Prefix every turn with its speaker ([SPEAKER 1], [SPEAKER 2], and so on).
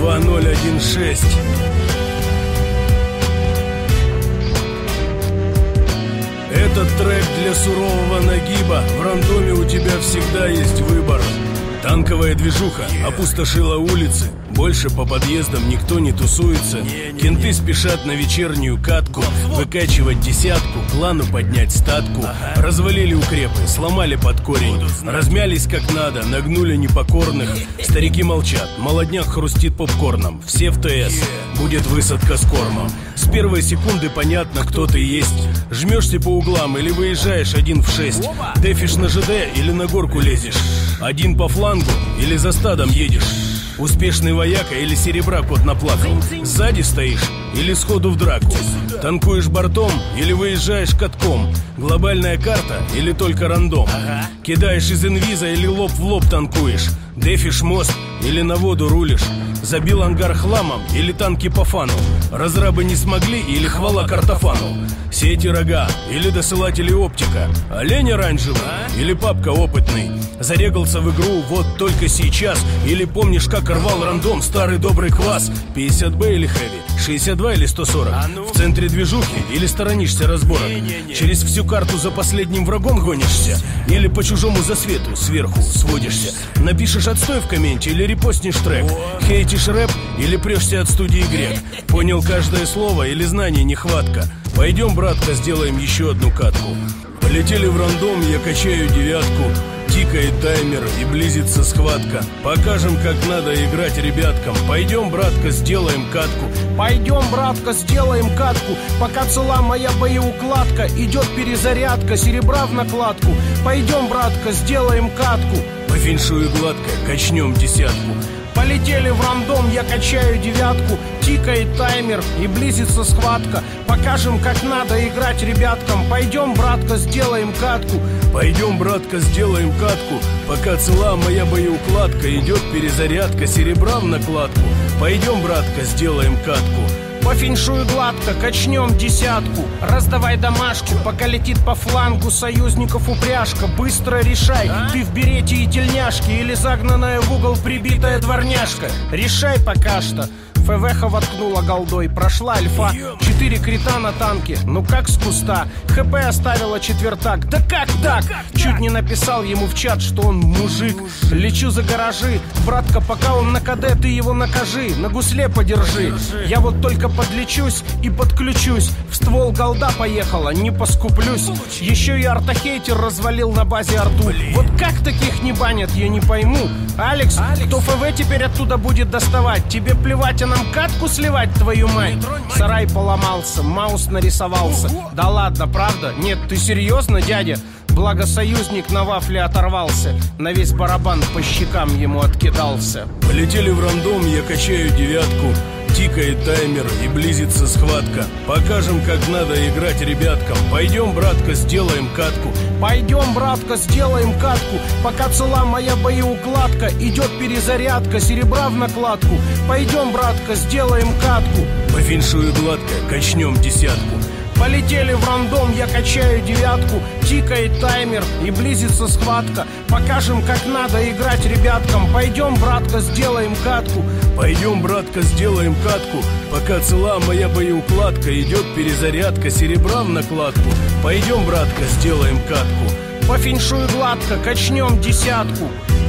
[SPEAKER 1] 2016. Этот трек для сурового нагиба. В рандоме у тебя всегда есть выбор. Танковая движуха опустошила улицы. Больше по подъездам никто не тусуется. Кенты спешат на вечернюю катку, выкачивать десятку, плану поднять статку. Развалили укрепы, сломали под корень, размялись как надо, нагнули непокорных. Старики молчат, молодняк хрустит попкорном. Все в ТС, будет высадка с кормом. С первой секунды понятно, кто ты есть. Жмешься по углам или выезжаешь 1 в 6. Дефишь на ЖД или на горку лезешь. Один по флангу или за стадом едешь. Успешный вояка или серебра кот наплакал. Сзади стоишь или сходу в драку. Танкуешь бортом или выезжаешь катком. Глобальная карта или только рандом. Кидаешь из инвиза или лоб в лоб танкуешь. Дефишь мост или на воду рулишь. Забил ангар хламом или танки по фану. Разрабы не смогли или хвала картофану. Сети рога или досылатели оптика. Олень оранжевый или папка опытный. Зарегался в игру вот только сейчас. Или помнишь, как рвал рандом старый добрый квас. 50Б или хэви, 62 или 140. В центре движухи или сторонишься разборок. Через всю карту за последним врагом гонишься. Или по чужому засвету сверху сводишься. Напишешь отстой в комменте или репостнешь трек. Хейтишь рэп или прешься от студии грек. Понял каждое слово или знаний нехватка. Пойдем, братка, сделаем еще одну катку. Полетели в рандом, я качаю девятку. Тикает таймер и близится схватка. Покажем, как надо играть ребяткам. Пойдем, братка, сделаем катку.
[SPEAKER 2] Пойдем, братка, сделаем катку. Пока цела моя боеукладка, идет перезарядка, серебра в накладку. Пойдем, братка, сделаем катку.
[SPEAKER 1] По феншую гладко, качнем десятку.
[SPEAKER 2] Полетели в рандом, я качаю девятку. Тикает таймер и близится схватка. Покажем, как надо играть ребяткам. Пойдем, братка, сделаем катку.
[SPEAKER 1] Пойдем, братка, сделаем катку. Пока цела моя боеукладка, идет перезарядка, серебра в накладку. Пойдем, братка, сделаем катку.
[SPEAKER 2] По феншую гладко, качнем десятку. Раздавай домашку, пока летит по флангу союзников упряжка. Быстро решай, ты в берете и тельняшке или загнанная в угол прибитая дворняжка. Решай пока что. ФВХ воткнула голдой, прошла альфа. 4 крита на танке, ну как с куста. ХП оставила четвертак, да как так? Чуть не написал ему в чат, что он мужик. Лечу за гаражи, братка, пока он на КД, ты его накажи. На гусле подержи, я вот только подлечусь и подключусь. В ствол голда поехала, не поскуплюсь. Еще и артахейтер развалил на базе арту. Вот как таких не банят, я не пойму. Алекс, кто ФВ теперь оттуда будет доставать? Тебе плевать, а нам катку сливать, твою мать? Сарай поломался, маус нарисовался. Да ладно, правда? Нет, ты серьезно, дядя? Благо союзник на вафле оторвался. На весь барабан по щекам ему откидался.
[SPEAKER 1] Полетели в рандом, я качаю девятку. Тикает таймер и близится схватка. Покажем, как надо играть ребяткам. Пойдем, братка, сделаем катку.
[SPEAKER 2] Пойдем, братка, сделаем катку. Пока цела моя боеукладка, идет перезарядка, серебра в накладку. Пойдем, братка, сделаем катку.
[SPEAKER 1] По феншую гладко, качнем десятку.
[SPEAKER 2] Полетели в рандом, я качаю девятку. Тикает таймер и близится схватка. Покажем, как надо играть ребяткам. Пойдем, братка, сделаем катку.
[SPEAKER 1] Пойдем, братка, сделаем катку. Пока цела моя боеукладка, идет перезарядка, серебра в накладку. Пойдем, братка, сделаем катку.
[SPEAKER 2] По феншую гладко, качнем десятку.